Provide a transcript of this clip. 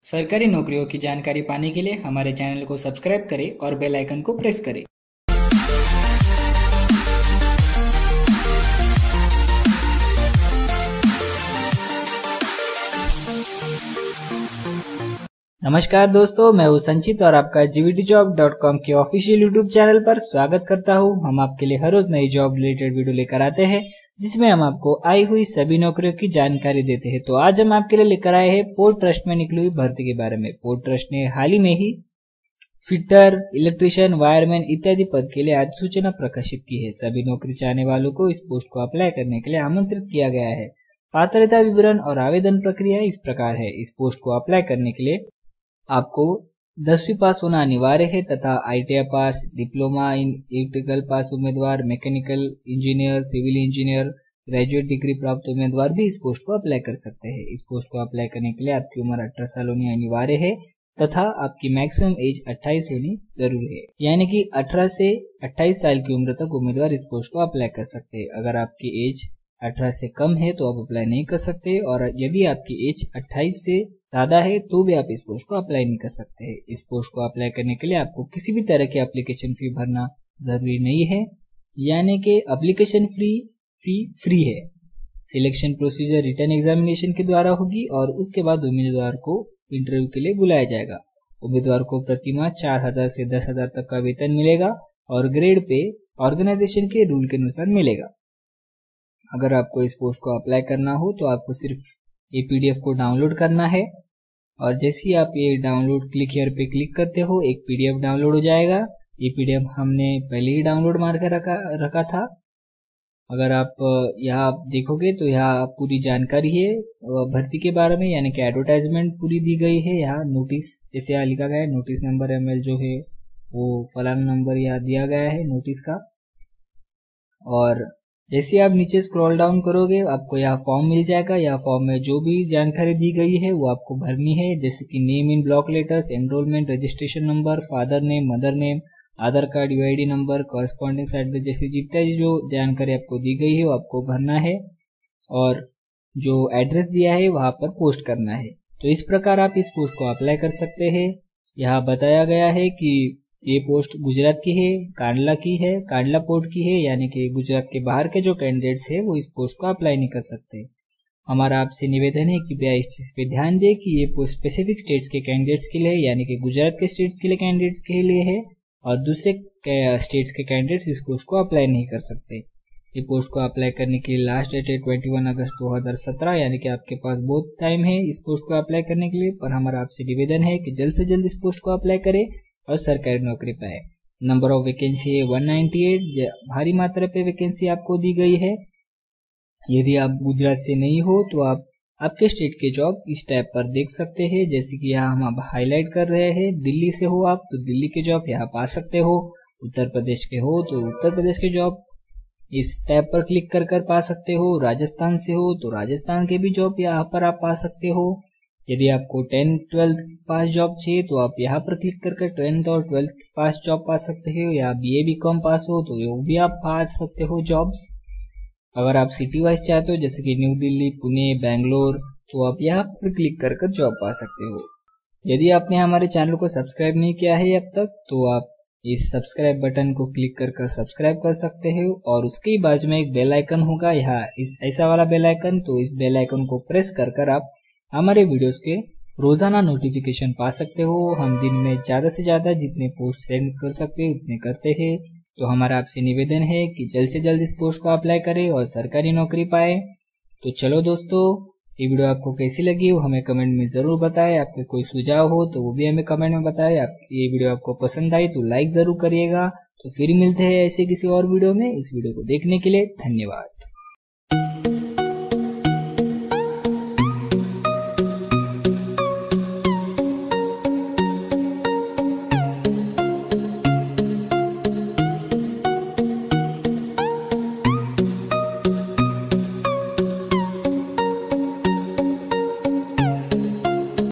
सरकारी नौकरियों की जानकारी पाने के लिए हमारे चैनल को सब्सक्राइब करें और बेल आइकन को प्रेस करें। नमस्कार दोस्तों, मैं हूं संचित और आपका gvtjob.com के ऑफिशियल यूट्यूब चैनल पर स्वागत करता हूं। हम आपके लिए हर रोज नई जॉब रिलेटेड वीडियो लेकर आते हैं जिसमें हम आपको आई हुई सभी नौकरियों की जानकारी देते हैं। तो आज हम आपके लिए लेकर आए हैं पोर्ट ट्रस्ट में निकली हुई भर्ती के बारे में। पोर्ट ट्रस्ट ने हाल ही में ही फिटर, इलेक्ट्रीशियन, वायरमैन इत्यादि पद के लिए अधिसूचना प्रकाशित की है। सभी नौकरी चाहने वालों को इस पोस्ट को अप्लाई करने के लिए आमंत्रित किया गया है। पात्रता विवरण और आवेदन प्रक्रिया इस प्रकार है। इस पोस्ट को अप्लाई करने के लिए आपको 10वीं पास होना अनिवार्य है तथा ITI pass, diploma in electrical pass उम्मीदवार, mechanical engineer, civil engineer, graduate degree प्राप्त उम्मीदवार भी इस पोस्ट को अप्लाई कर सकते हैं। इस पोस्ट को अप्लाई करने के लिए आपकी उम्र 18 साल होनी अनिवार्य है तथा आपकी मैक्सिमम एज 28 होनी जरूरी है, यानी कि 18 से 28 साल की उम्र तक उम्मीदवार इस पोस्ट को अप्लाई कर सकते हैं। अगर आपकी एज 18 से कम है तो आप अप्लाई नहीं कर सकते, और यदि आपकी एज 28 से ज्यादा है तो भी आप इस पोस्ट को अप्लाई नहीं कर सकते हैं। इस पोस्ट को अप्लाई करने के लिए आपको किसी भी तरह की एप्लीकेशन फी भरना जरूरी नहीं है, यानी कि एप्लीकेशन फी फ्री है। सिलेक्शन प्रोसीजर रिटन एग्जामिनेशन के द्वारा होगी और उसके बाद उम्मीदवार को इंटरव्यू के लिए बुलाया जाएगा। उम्मीदवार को प्रतिमाह 4000 से 10,000 तक का वेतन मिलेगा और ग्रेड पे ऑर्गेनाइजेशन के रूल के अनुसार मिलेगा। अगर आपको इस पोस्ट को अप्लाई करना हो तो आपको सिर्फ ये PDF को डाउनलोड करना है, और जैसे ही आप ये डाउनलोड क्लिक हियर पे क्लिक करते हो एक PDF डाउनलोड हो जाएगा। ये PDF हमने पहले ही डाउनलोड मार कर रखा था। अगर आप यहाँ देखोगे तो यहाँ पूरी जानकारी है भर्ती के बारे में, यानी कि एडवर्टाइजमेंट पूरी दी गई है। यहाँ नोटिस जैसे यहाँ लिखा गया है, नोटिस नंबर ML जो है वो फलाना नंबर यहाँ दिया गया है नोटिस का। और जैसे आप नीचे स्क्रॉल डाउन करोगे आपको यहाँ फॉर्म मिल जाएगा। यहाँ फॉर्म में जो भी जानकारी दी गई है वो आपको भरनी है, जैसे कि name in block letters, enrolment registration number, father name, mother name, Aadhaar card, UID number, corresponding address जैसी जितनी जो जानकारी आपको दी गई है वो आपको भरना है, और जो एड्रेस दिया है वहां पर पोस्ट करना है। तो इस प्रकार आप इस पोस्ट को अप्लाई कर सकते हैं। यहाँ बताया गया है कि ये पोस्ट गुजरात की है, कांडला की है, कांडला पोर्ट की है, यानी कि गुजरात के बाहर के जो कैंडिडेट्स है वो इस पोस्ट को अप्लाई नहीं कर सकते। हमारा आपसे निवेदन है कि भैया इस चीज पे ध्यान दें कि ये पोस्ट स्पेसिफिक स्टेट्स के कैंडिडेट्स के लिए है, यानी कि गुजरात के स्टेट्स के लिए कैंडिडेट्स के लिए है, और दूसरे स्टेट्स के कैंडिडेट्स इस पोस्ट को अप्लाई नहीं कर सकते। ये पोस्ट को अप्लाई करने की लास्ट डेट है 21 अगस्त 2017, यानी कि आपके पास बहुत टाइम है इस पोस्ट को अप्लाई करने के लिए। पर हमारा आपसे निवेदन है कि जल्द से जल्द इस पोस्ट को अप्लाई करें और सरकारी नौकरी पाए। नंबर ऑफ वैकेंसी है 198, भारी मात्रा पे वैकेंसी आपको दी गई है। यदि आप गुजरात से नहीं हो तो आप आपके स्टेट के जॉब इस टाइप पर देख सकते हैं, जैसे कि यहाँ हम हाईलाइट कर रहे हैं। दिल्ली से हो आप तो दिल्ली के जॉब यहाँ पा सकते हो, उत्तर प्रदेश के हो तो उत्तर प्रदेश के जॉब इस टैब पर क्लिक कर पा सकते हो, राजस्थान से हो तो राजस्थान के भी जॉब यहाँ पर आप पा सकते हो। यदि आपको 10-12 पास जॉब चाहिए तो आप यहाँ पर क्लिक कर 10th और 12th पास जॉब पा सकते हो, या BA BCom पास हो तो वो भी आप पा सकते हो जॉब्स। अगर आप सिटी वाइज चाहते हो जैसे कि न्यू दिल्ली, पुणे, बैंगलोर, तो आप यहाँ पर क्लिक कर जॉब पा सकते हो। यदि आपने हमारे चैनल को सब्सक्राइब नहीं किया है अब तक तो आप इस सब्सक्राइब बटन को क्लिक कर सब्सक्राइब कर सकते हो, और उसके ही बाजू में एक बेल आइकन होगा यहाँ इस ऐसा वाला बेल आइकन, तो इस बेल आइकन को प्रेस कर आप हमारे वीडियोस के रोजाना नोटिफिकेशन पा सकते हो। हम दिन में ज्यादा से ज्यादा जितने पोस्ट सेंड कर सकते हैं उतने करते हैं। तो हमारा आपसे निवेदन है कि जल्द से जल्द इस पोस्ट को अप्लाई करें और सरकारी नौकरी पाए। तो चलो दोस्तों, ये वीडियो आपको कैसी लगी वो हमें कमेंट में जरूर बताएं। आपके कोई सुझाव हो तो वो भी हमें कमेंट में बताएं। ये वीडियो आपको पसंद आई तो लाइक जरूर करिएगा। तो फिर मिलते हैं ऐसे किसी और वीडियो में। इस वीडियो को देखने के लिए धन्यवाद।